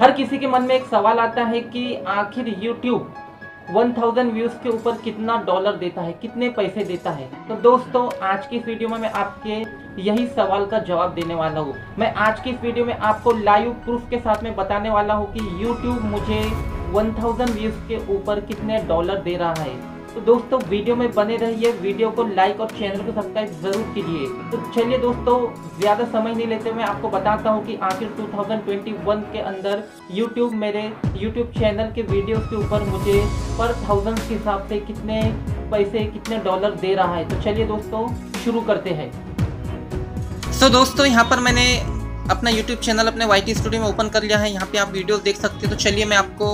हर किसी के मन में एक सवाल आता है कि आखिर YouTube 1000 व्यूज़ के ऊपर कितना डॉलर देता है, कितने पैसे देता है। तो दोस्तों आज की इस वीडियो में मैं आपके यही सवाल का जवाब देने वाला हूँ। मैं आज की इस वीडियो में आपको लाइव प्रूफ के साथ में बताने वाला हूँ कि YouTube मुझे 1000 व्यूज़ के ऊपर कितने डॉलर दे रहा है। तो दोस्तों वीडियो में बने रहिए, वीडियो को लाइक और चैनल को सब्सक्राइब जरूर कीजिए। तो चलिए दोस्तों ज़्यादा समय नहीं लेते मैं आपको बताता हूँ कि आखिर 2021 के अंदर YouTube मेरे YouTube चैनल के वीडियोस के ऊपर मुझे पर थाउजेंड के हिसाब से कितने पैसे, कितने डॉलर दे रहा है। तो चलिए दोस्तों शुरू करते हैं। दोस्तों यहाँ पर मैंने अपना YouTube चैनल अपने YT स्टूडियो में ओपन कर लिया है। यहाँ पे आप वीडियोस देख सकते हैं। तो चलिए मैं आपको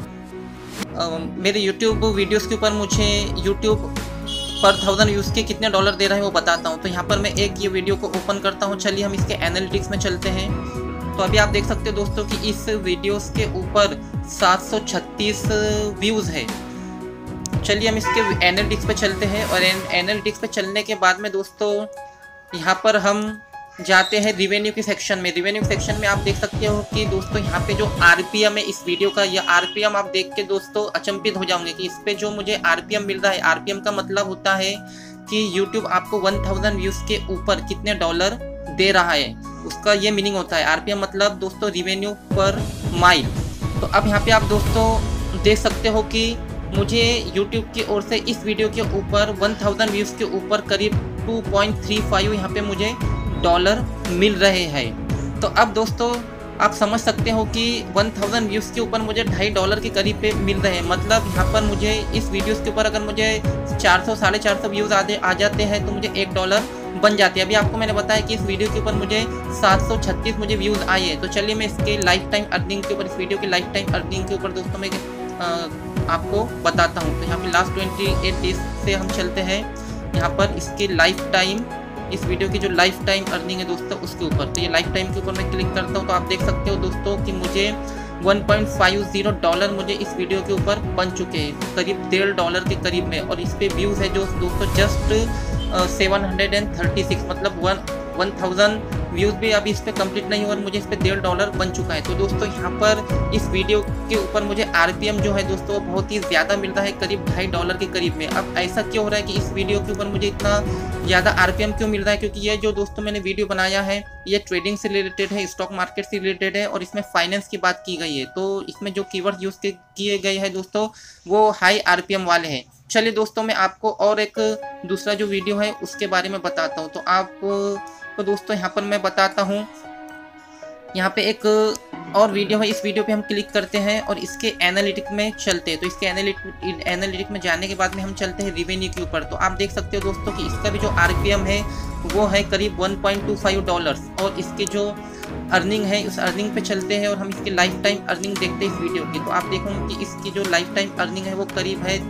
मेरे YouTube वीडियोस के ऊपर मुझे YouTube पर 1000 व्यूज़ के कितने डॉलर दे रहा है वो बताता हूँ। तो यहाँ पर मैं एक ये वीडियो को ओपन करता हूँ। चलिए हम इसके एनालिटिक्स में चलते हैं। तो अभी आप देख सकते हो दोस्तों कि इस वीडियोस के ऊपर 736 व्यूज़ है। चलिए हम इसके एनालिटिक्स पे चलते हैं और एनालिटिक्स पे चलने के बाद में दोस्तों यहाँ पर हम जाते हैं रिवेन्यू के सेक्शन में। रिवेन्यू सेक्शन में आप देख सकते हो कि दोस्तों यहाँ पे जो आरपीएम है इस वीडियो का, यह आरपीएम आप देख के दोस्तों अचंभित हो जाओगे कि इस पे जो मुझे आरपीएम मिल रहा है। आरपीएम का मतलब होता है कि YouTube आपको 1000 व्यूज़ के ऊपर कितने डॉलर दे रहा है, उसका ये मीनिंग होता है। आरपीएम मतलब दोस्तों रिवेन्यू पर माइल। तो अब यहाँ पे आप दोस्तों देख सकते हो कि मुझे YouTube की ओर से इस वीडियो के ऊपर 1000 व्यूज़ के ऊपर करीब 2.35 यहाँ पे मुझे डॉलर मिल रहे हैं। तो अब दोस्तों आप समझ सकते हो कि 1000 व्यूज़ के ऊपर मुझे $2.5 के करीब पे मिल रहे हैं। मतलब यहाँ पर मुझे इस वीडियोस के ऊपर अगर मुझे 400 450 व्यूज़ आ जाते हैं तो मुझे $1 बन जाते हैं। अभी आपको मैंने बताया कि इस वीडियो के ऊपर मुझे 736 मुझे व्यूज़ आए हैं। तो चलिए मैं इसके लाइफ टाइम अर्निंग के ऊपर, इस वीडियो के लाइफ टाइम अर्निंग के ऊपर दोस्तों मैं आपको बताता हूँ। तो यहाँ पे लास्ट 28 डेज से हम चलते हैं। यहाँ पर इसके लाइफ टाइम, इस वीडियो की जो लाइफ टाइम अर्निंग है दोस्तों उसके ऊपर। तो ये लाइफ टाइम के ऊपर मैं क्लिक करता हूँ तो आप देख सकते हो दोस्तों कि मुझे 1.50 डॉलर मुझे इस वीडियो के ऊपर बन चुके हैं, करीब $1.5 के करीब में। और इस पे व्यूज़ है जो दोस्तों जस्ट 736, मतलब 1000 व्यूज़ भी अभी इस पर कंप्लीट नहीं हुआ और मुझे इस पर $1.5 बन चुका है। तो दोस्तों यहाँ पर इस वीडियो के ऊपर मुझे आरपीएम जो है दोस्तों बहुत ही ज़्यादा मिल रहा है, करीब $2.5 के करीब में। अब ऐसा क्यों हो रहा है कि इस वीडियो के ऊपर मुझे इतना ज़्यादा आरपीएम क्यों मिल रहा है? क्योंकि ये जो दोस्तों मैंने वीडियो बनाया है ये ट्रेडिंग से रिलेटेड है, स्टॉक मार्केट से रिलेटेड है और इसमें फाइनेंस की बात की गई है। तो इसमें जो कीवर्ड यूज़ किए गए हैं दोस्तों वो हाई आरपीएम वाले हैं। चलिए दोस्तों मैं आपको और एक दूसरा जो वीडियो है उसके बारे में बताता हूँ। तो आपको दोस्तों यहाँ पर मैं बताता हूँ, यहाँ पे एक और वीडियो है। इस वीडियो पे हम क्लिक करते हैं और इसके एनालिटिक में चलते हैं। तो इसके एनालिटिक में जाने के बाद में हम चलते हैं रिवेन्यू के ऊपर। तो आप देख सकते हो दोस्तों कि इसका भी जो आरपीएम है वो है करीब $1.25 और इसकी जो अर्निंग है उस अर्निंग पे चलते हैं और हम इसकी लाइफ टाइम अर्निंग देखते हैं इस वीडियो की। तो आप देखोगे कि इसकी जो लाइफ टाइम अर्निंग है वो करीब है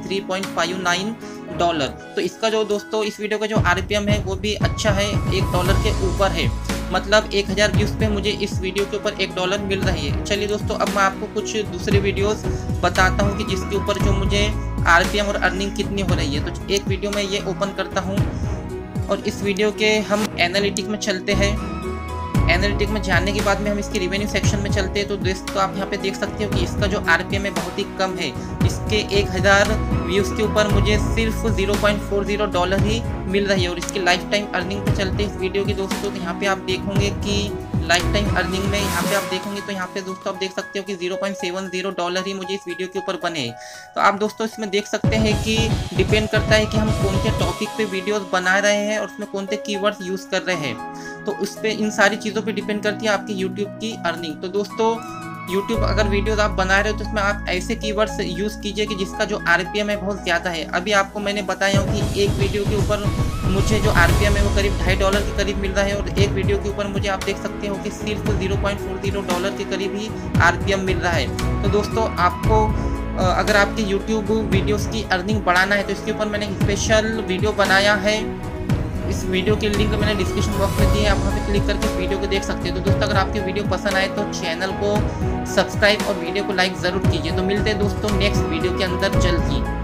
$3.59। तो इसका जो दोस्तों इस वीडियो का जो आरपीएम है वो भी अच्छा है, $1 के ऊपर है। मतलब 1000 व्यूज़ पे मुझे इस वीडियो के ऊपर $1 मिल रही है। चलिए दोस्तों अब मैं आपको कुछ दूसरे वीडियोस बताता हूँ कि जिसके ऊपर जो मुझे आरपीएम और अर्निंग कितनी हो रही है। तो एक वीडियो में ये ओपन करता हूँ और इस वीडियो के हम एनालिटिक में चलते हैं। एनालिटिक में जाने के बाद में हम इसके रिवेन्यू सेक्शन में चलते हैं। तो दोस्तों आप यहाँ पे देख सकते हो कि इसका जो आरपीएम है बहुत ही कम है। इसके 1000 व्यूज़ के ऊपर मुझे सिर्फ $0.40 ही मिल रही है। और इसकी लाइफ टाइम अर्निंग पे चलते हैं इस वीडियो की दोस्तों। तो यहाँ पे आप देखोगे कि लाइफ टाइम अर्निंग में यहाँ पे आप देखेंगे तो यहाँ पे दोस्तों आप देख सकते हो कि $0.70 ही मुझे इस वीडियो के ऊपर बने। तो आप दोस्तों इसमें देख सकते हैं कि डिपेंड करता है कि हम कौन से टॉपिक पे वीडियोस बना रहे हैं और उसमें कौन से कीवर्ड्स यूज़ कर रहे हैं। तो उस पर इन सारी चीज़ों पे डिपेंड करती है आपकी यूट्यूब की अर्निंग। तो दोस्तों यूट्यूब अगर वीडियोस आप बना रहे हो तो इसमें आप ऐसे कीवर्ड्स यूज़ कीजिए कि जिसका जो आरपीएम है बहुत ज़्यादा है। अभी आपको मैंने बताया हूँ कि एक वीडियो के ऊपर मुझे जो आरपीएम है वो करीब $2.5 के करीब मिल रहा है और एक वीडियो के ऊपर मुझे आप देख सकते हो कि सिर्फ $0.40 के करीब ही आरपीएम मिल रहा है। तो दोस्तों आपको अगर आपकी यूट्यूब वीडियोज़ की अर्निंग बढ़ाना है तो इसके ऊपर मैंने स्पेशल वीडियो बनाया है। इस वीडियो के लिंक मैंने डिस्क्रिप्शन बॉक्स में दिए, आप वहाँ पे क्लिक करके इस वीडियो को देख सकते हो। तो दोस्तों अगर आपकी वीडियो पसंद आए तो चैनल को सब्सक्राइब और वीडियो को लाइक ज़रूर कीजिए। तो मिलते हैं दोस्तों नेक्स्ट वीडियो के अंदर जल्द ही।